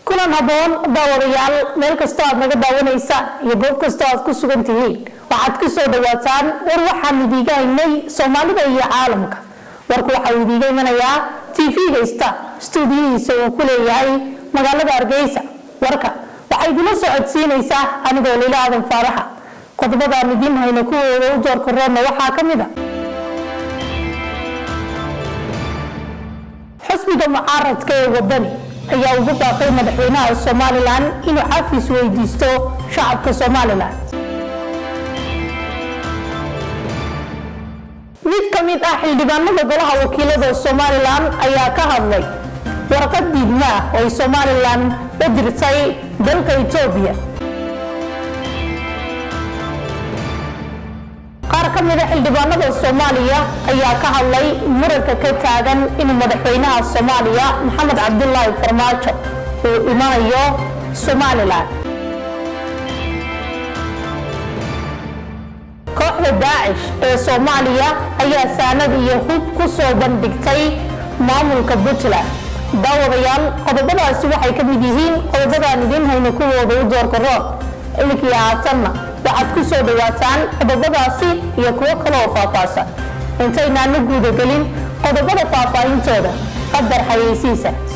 kulan haboon daawadayaal meel kasta aad naga daawanaysaan iyo goob kasta aad ku sugan tihiin waxaad ku soo dhawaataan war waxaan idiga haynay Soomaalida iyo caalamka warku waxa uu idiga imanayaa TV-ga Star studio-diisa uu ku leeyahay magaalada Hargeysa warka waxa idin soo codsiinaysaa anigoo Leelaadan Faaraxa qodobada midin hayna ku wada u door korona waxa kamid ah xisbiga mucaaradka ee wadani ayaa ugu baaqay madaxweynaha Soomaaliland inuu xafiis weydiisto shacabka Soomaaliland mid kamid ah xildhibaanada golaha wakiilada Soomaaliland ayaa ka hadlay warqad diidma oo Soomaaliland u dirtay dalka Itoobiya qaar kamid ah xildhibaanada Soomaaliya ayaa ka hadlay muranka ka taagan in madaxweynaha Soomaaliya Maxamed Cabdullaahi Farmaajo uu imanayo Soomaaliland kooxda Daesh ee Soomaaliya ayaa saanad iyo hub ku soo bandhigtay maamulka Puntland daawadayaal qodobadaasi waxay ka mid yihiin qodobada idin hayna ku wada u door karo ilkii haatanna waxaad ku soo dhawaataan qodobadaasi iyo kuwa kale oo faahfaahsan intayna guud galin qodobada faahfaahintooda qadar xayeysiisa